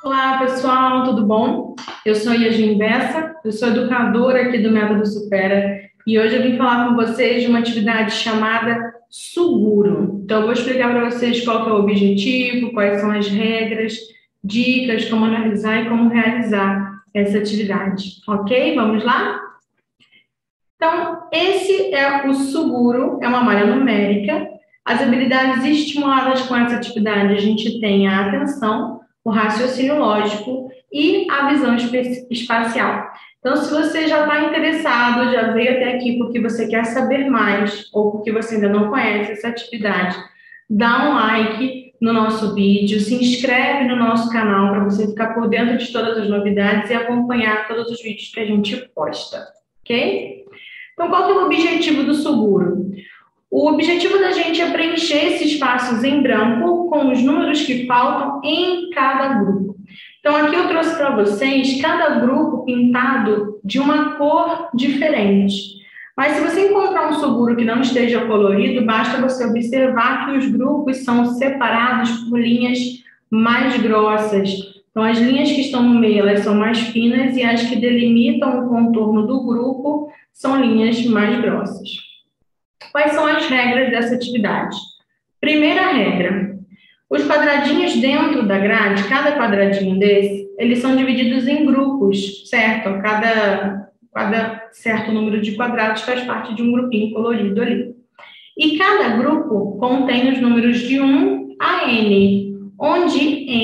Olá, pessoal, tudo bom? Eu sou Yasmin Bessa, eu sou educadora aqui do Método Supera e hoje eu vim falar com vocês de uma atividade chamada Suguro. Então, eu vou explicar para vocês qual que é o objetivo, quais são as regras, dicas, como analisar e como realizar essa atividade, ok? Vamos lá? Então, esse é o Suguro, é uma malha numérica. As habilidades estimuladas com essa atividade, a gente tem a atenção, o raciocínio lógico e a visão espacial. Então, se você já está interessado, já veio até aqui porque você quer saber mais ou porque você ainda não conhece essa atividade, dá um like no nosso vídeo, se inscreve no nosso canal para você ficar por dentro de todas as novidades e acompanhar todos os vídeos que a gente posta, ok? Então, qual que é o objetivo do Suguro? O objetivo da gente é preencher esses espaços em branco com os números que faltam em cada grupo. Então, aqui eu trouxe para vocês cada grupo pintado de uma cor diferente. Mas se você encontrar um Suguro que não esteja colorido, basta você observar que os grupos são separados por linhas mais grossas. Então, as linhas que estão no meio, elas são mais finas e as que delimitam o contorno do grupo são linhas mais grossas. Quais são as regras dessa atividade? Primeira regra, os quadradinhos dentro da grade, cada quadradinho desse, eles são divididos em grupos, certo? Cada certo número de quadrados faz parte de um grupinho colorido ali. E cada grupo contém os números de 1 a n, onde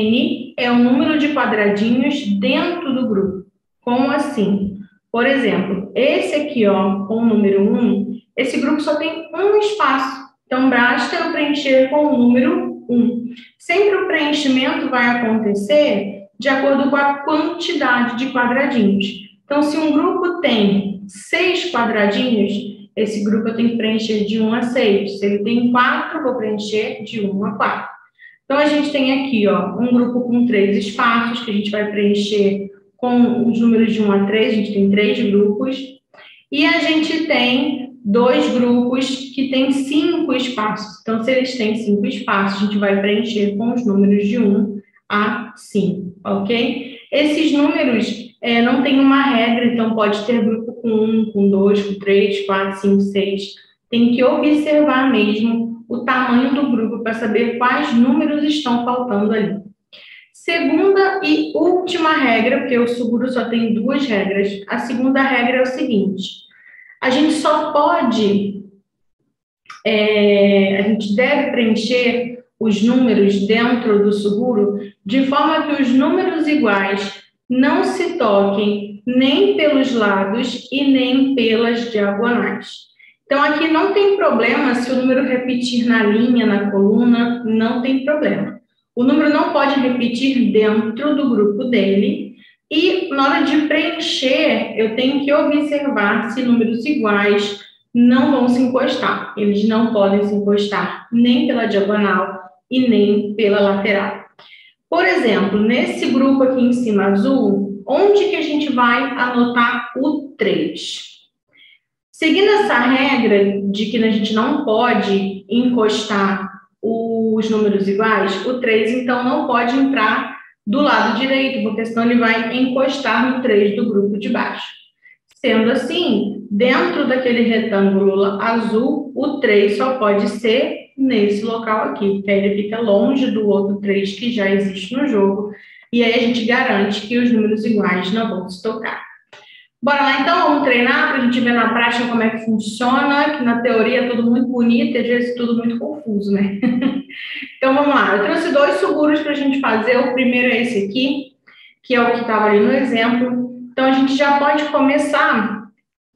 n é o número de quadradinhos dentro do grupo. Como assim? Por exemplo, esse aqui, ó, com o número 1, esse grupo só tem um espaço, então basta eu preencher com o número 1. Sempre o preenchimento vai acontecer de acordo com a quantidade de quadradinhos. Então, se um grupo tem 6 quadradinhos, esse grupo eu tenho que preencher de 1 a 6. Se ele tem 4, vou preencher de 1 a 4. Então, a gente tem aqui, ó, um grupo com 3 espaços, que a gente vai preencher com os números de 1 a 3, a gente tem 3 grupos. E a gente tem 2 grupos que têm 5 espaços. Então, se eles têm 5 espaços, a gente vai preencher com os números de 1 a 5, ok? Esses números não tem uma regra, então pode ter grupo com 1, com 2, com 3, 4, 5, 6. Tem que observar mesmo o tamanho do grupo para saber quais números estão faltando ali. Segunda e última regra, porque o Suguro só tem 2 regras. A segunda regra é o seguinte: a gente só pode, a gente deve preencher os números dentro do Suguro de forma que os números iguais não se toquem nem pelos lados e nem pelas diagonais. Então, aqui não tem problema se o número repetir na linha, na coluna, não tem problema. O número não pode repetir dentro do grupo dele. E, na hora de preencher, eu tenho que observar se números iguais não vão se encostar. Eles não podem se encostar nem pela diagonal e nem pela lateral. Por exemplo, nesse grupo aqui em cima azul, onde que a gente vai anotar o 3? Seguindo essa regra de que a gente não pode encostar os números iguais, o 3, então, não pode entrar do lado direito, porque senão ele vai encostar no 3 do grupo de baixo. Sendo assim, dentro daquele retângulo azul, o 3 só pode ser nesse local aqui, porque aí ele fica longe do outro 3 que já existe no jogo, e aí a gente garante que os números iguais não vão se tocar. Bora lá então, vamos treinar para a gente ver na prática como é que funciona, que na teoria é tudo muito bonito e às vezes tudo muito confuso, né? Então vamos lá, eu trouxe 2 Suguros para a gente fazer. O primeiro é esse aqui, que é o que estava ali no exemplo. Então a gente já pode começar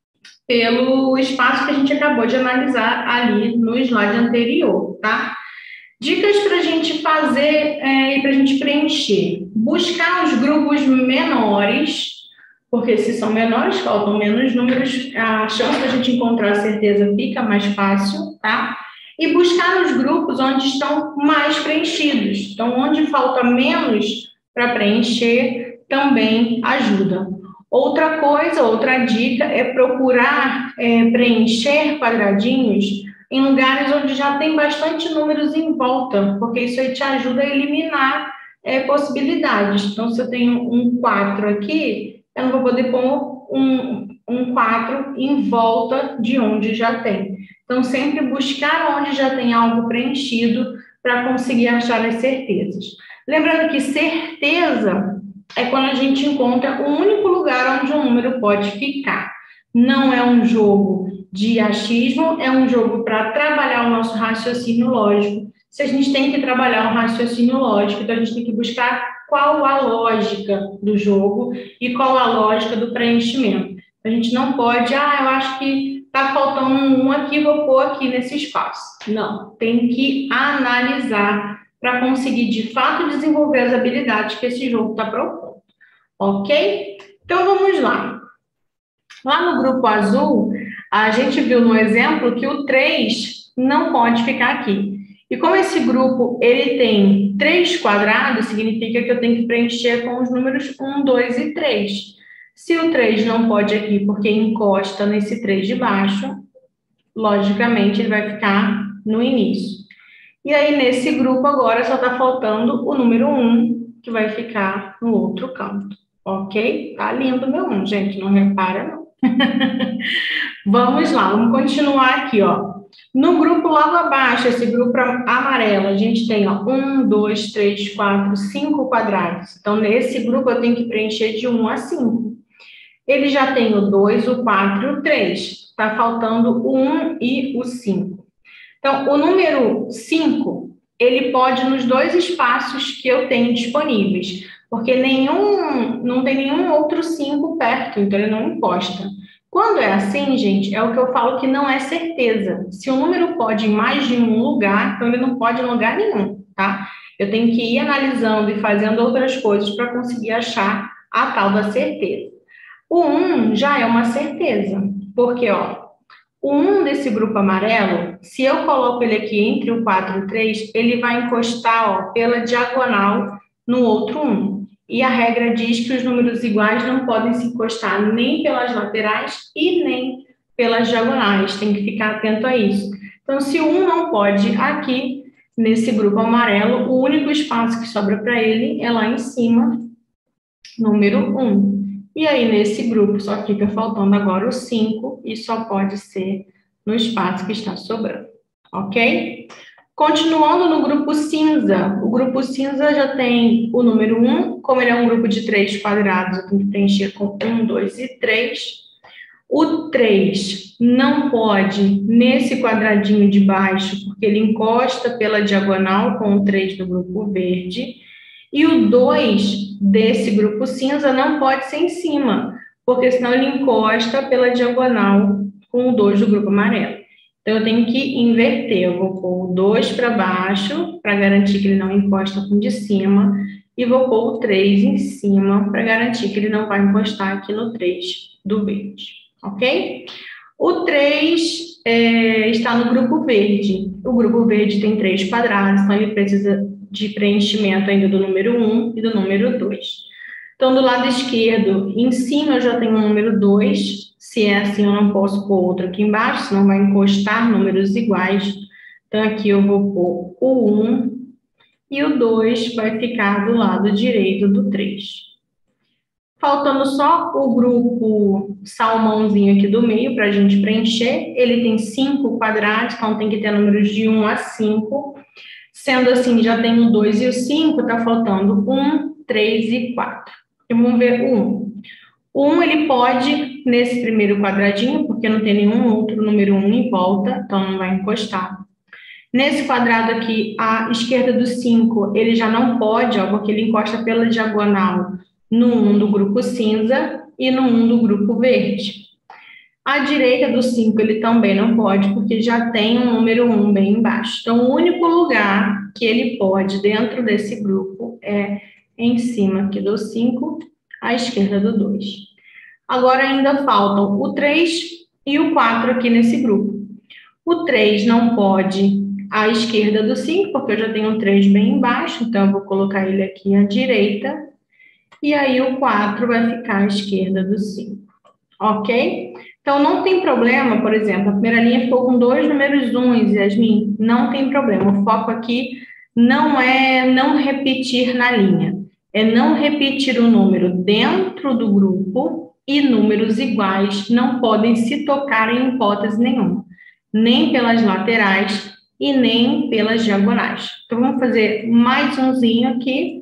pelo espaço que a gente acabou de analisar ali no slide anterior, tá? Dicas para a gente fazer e para a gente preencher. Buscar os grupos menores, porque se são menores, faltam menos números, a chance da gente encontrar a certeza fica mais fácil, tá? E buscar os grupos onde estão mais preenchidos. Então, onde falta menos para preencher, também ajuda. Outra coisa, outra dica é procurar preencher quadradinhos em lugares onde já tem bastante números em volta, porque isso aí te ajuda a eliminar possibilidades. Então, se eu tenho um 4 aqui, eu não vou poder pôr um 4 em volta de onde já tem. Então, sempre buscar onde já tem algo preenchido para conseguir achar as certezas. Lembrando que certeza é quando a gente encontra o único lugar onde um número pode ficar. Não é um jogo de achismo, é um jogo para trabalhar o nosso raciocínio lógico. Se a gente tem que trabalhar um raciocínio lógico, então a gente tem que buscar qual a lógica do jogo e qual a lógica do preenchimento. A gente não pode, eu acho que está faltando um aqui, vou pôr aqui nesse espaço. Não, tem que analisar para conseguir, de fato, desenvolver as habilidades que esse jogo está propondo. Ok? Então, vamos lá. Lá no grupo azul, a gente viu no exemplo que o 3 não pode ficar aqui. E como esse grupo ele tem 3 quadrados, significa que eu tenho que preencher com os números 1, 2 e 3. Se o 3 não pode aqui porque encosta nesse 3 de baixo, logicamente ele vai ficar no início. E aí, nesse grupo agora, só está faltando o número 1, que vai ficar no outro canto. Ok? Tá lindo meu 1, gente, não repara não. Vamos lá, vamos continuar aqui, ó. No grupo logo abaixo, esse grupo amarelo, a gente tem, ó, 1, 2, 3, 4, 5 quadrados. Então, nesse grupo, eu tenho que preencher de 1 a 5. Ele já tem o 2, o 4 e o 3. Está faltando o 1 e o 5. Então, o número 5, ele pode nos 2 espaços que eu tenho disponíveis, porque não tem nenhum outro 5 perto, então ele não encosta. Quando é assim, gente, é o que eu falo que não é certeza. Se o número pode em mais de um lugar, então ele não pode em lugar nenhum, tá? Eu tenho que ir analisando e fazendo outras coisas para conseguir achar a tal da certeza. O 1 já é uma certeza, porque, ó, o 1 desse grupo amarelo, se eu coloco ele aqui entre o 4 e o 3, ele vai encostar, ó, pela diagonal no outro 1. E a regra diz que os números iguais não podem se encostar nem pelas laterais e nem pelas diagonais. Tem que ficar atento a isso. Então, se o 1 não pode aqui, nesse grupo amarelo, o único espaço que sobra para ele é lá em cima, número 1. E aí, nesse grupo, só fica faltando agora o 5 e só pode ser no espaço que está sobrando, ok? Continuando no grupo cinza, o grupo cinza já tem o número 1, como ele é um grupo de 3 quadrados, eu tenho que preencher com 1, 2 e 3. O 3 não pode nesse quadradinho de baixo, porque ele encosta pela diagonal com o 3 do grupo verde. E o 2 desse grupo cinza não pode ser em cima, porque senão ele encosta pela diagonal com o 2 do grupo amarelo. Então, eu tenho que inverter. Eu vou pôr o 2 para baixo, para garantir que ele não encosta com o de cima, e vou pôr o 3 em cima, para garantir que ele não vai encostar aqui no 3 do verde, ok? O 3 está no grupo verde. O grupo verde tem 3 quadrados, então ele precisa de preenchimento ainda do número 1 e do número 2. Então, do lado esquerdo, em cima eu já tenho o número 2. Se é assim, eu não posso pôr outro aqui embaixo, senão vai encostar números iguais. Então, aqui eu vou pôr o 1 e o 2 vai ficar do lado direito do 3. Faltando só o grupo salmãozinho aqui do meio para a gente preencher. Ele tem 5 quadrados, então tem que ter números de 1 a 5. Sendo assim, já tem o 2 e o 5, está faltando 1, 3 e 4. E vamos ver o 1. O 1, ele pode, nesse primeiro quadradinho, porque não tem nenhum outro número 1 em volta, então não vai encostar. Nesse quadrado aqui, à esquerda do 5, ele já não pode, ó, porque ele encosta pela diagonal no 1 do grupo cinza e no 1 do grupo verde. À direita do 5, ele também não pode, porque já tem um número 1 bem embaixo. Então, o único lugar que ele pode dentro desse grupo é em cima aqui do 5, à esquerda do 2. Agora, ainda faltam o 3 e o 4 aqui nesse grupo. O 3 não pode à esquerda do 5, porque eu já tenho um 3 bem embaixo, então eu vou colocar ele aqui à direita. E aí, o 4 vai ficar à esquerda do 5. Ok? Então, não tem problema, por exemplo, a primeira linha ficou com 2 números 1, Yasmin, não tem problema. O foco aqui não é não repetir na linha, é não repetir o número dentro do grupo e números iguais não podem se tocar em hipótese nenhuma, nem pelas laterais e nem pelas diagonais. Então, vamos fazer mais umzinho aqui.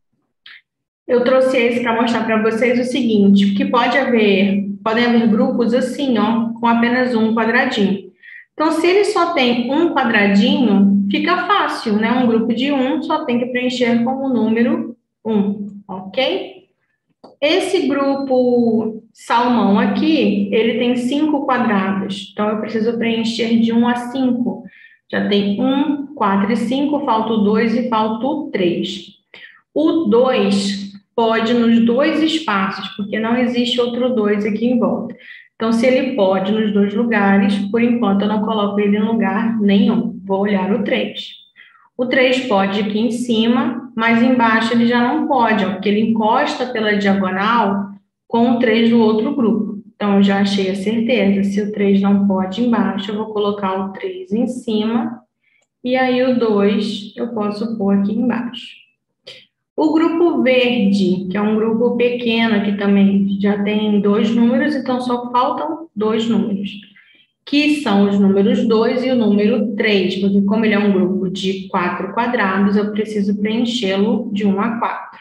Eu trouxe esse para mostrar para vocês o seguinte, que podem haver grupos assim, ó, com apenas um quadradinho. Então, se ele só tem um quadradinho, fica fácil, né? Um grupo de 1 só tem que preencher com o número 1, ok? Esse grupo salmão aqui, ele tem 5 quadrados. Então, eu preciso preencher de 1 a 5. Já tem 1, 4 e 5, falta o 2 e falta o 3. O 2 pode nos dois espaços, porque não existe outro 2 aqui em volta. Então, se ele pode nos dois lugares, por enquanto eu não coloco ele em lugar nenhum. Vou olhar o 3. O 3 pode aqui em cima, mas embaixo ele já não pode, ó, porque ele encosta pela diagonal com o 3 do outro grupo. Então, eu já achei a certeza. Se o 3 não pode embaixo, eu vou colocar o 3 em cima, e aí o 2 eu posso pôr aqui embaixo. O grupo verde, que é um grupo pequeno aqui também, já tem 2 números, então só faltam 2 números, que são os números 2 e o número 3, porque como ele é um grupo de 4 quadrados, eu preciso preenchê-lo de 1 a 4.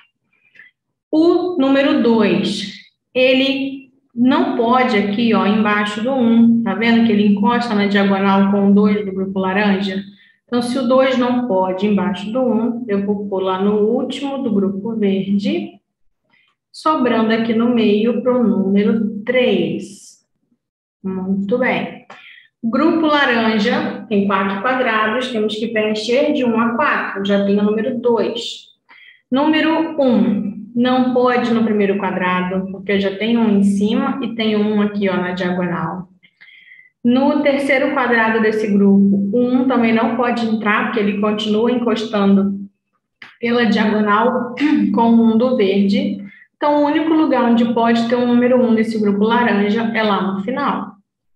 O número 2, ele não pode aqui, ó, embaixo do 1, tá vendo que ele encosta na diagonal com o 2 do grupo laranja? Então, se o 2 não pode embaixo do 1, eu vou pôr lá no último do grupo verde, sobrando aqui no meio para o número 3. Muito bem. Grupo laranja tem 4 quadrados, temos que preencher de 1 a 4, já tem o número 2. Número 1 não pode no primeiro quadrado, porque eu já tenho 1 em cima e tenho 1 aqui, ó, na diagonal. No terceiro quadrado desse grupo, o 1 também não pode entrar, porque ele continua encostando pela diagonal com o 1 do verde. Então, o único lugar onde pode ter o número 1 desse grupo laranja é lá no final.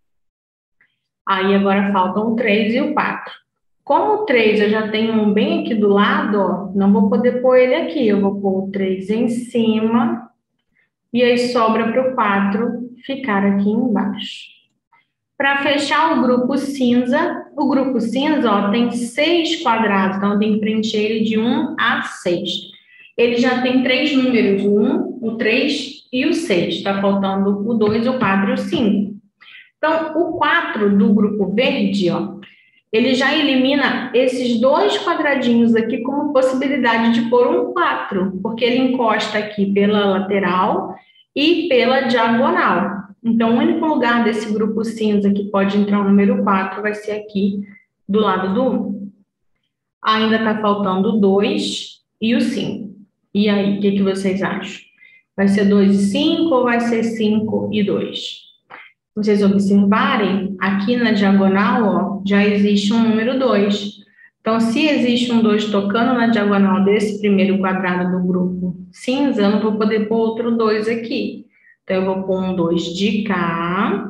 Aí, agora faltam o 3 e o 4. Como o 3 eu já tenho um bem aqui do lado, ó, não vou poder pôr ele aqui. Eu vou pôr o 3 em cima e aí sobra para o 4 ficar aqui embaixo. Para fechar o grupo cinza, ó, tem 6 quadrados, então eu tenho que preencher ele de 1 a 6. Ele já tem 3 números, o 1, o 3 e o 6. Está faltando o 2, o 4 e o 5. Então, o 4 do grupo verde, ó, ele já elimina esses 2 quadradinhos aqui como possibilidade de pôr um 4, porque ele encosta aqui pela lateral e pela diagonal. Então, o único lugar desse grupo cinza que pode entrar o número 4 vai ser aqui do lado do 1. Ainda está faltando o 2 e o 5. E aí, o que vocês acham? Vai ser 2 e 5 ou vai ser 5 e 2? Se vocês observarem, aqui na diagonal, ó, já existe um número 2. Então, se existe um 2 tocando na diagonal desse primeiro quadrado do grupo cinza, eu não vou poder pôr outro 2 aqui. Então, eu vou pôr um 2 de cá.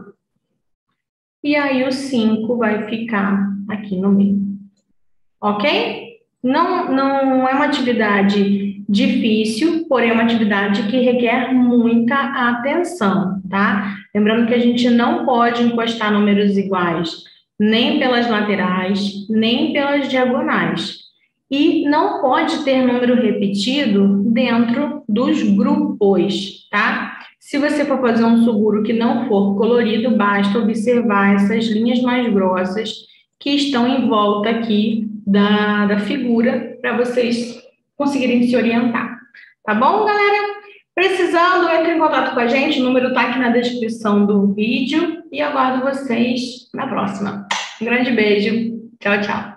E aí, o 5 vai ficar aqui no meio. Ok? Não é uma atividade difícil, porém é uma atividade que requer muita atenção, tá? Lembrando que a gente não pode encostar números iguais, nem pelas laterais, nem pelas diagonais. E não pode ter número repetido dentro dos grupos, tá? Se você for fazer um suguro que não for colorido, basta observar essas linhas mais grossas que estão em volta aqui da figura para vocês conseguirem se orientar. Tá bom, galera? Precisando, entre em contato com a gente, o número está aqui na descrição do vídeo e aguardo vocês na próxima. Um grande beijo. Tchau, tchau.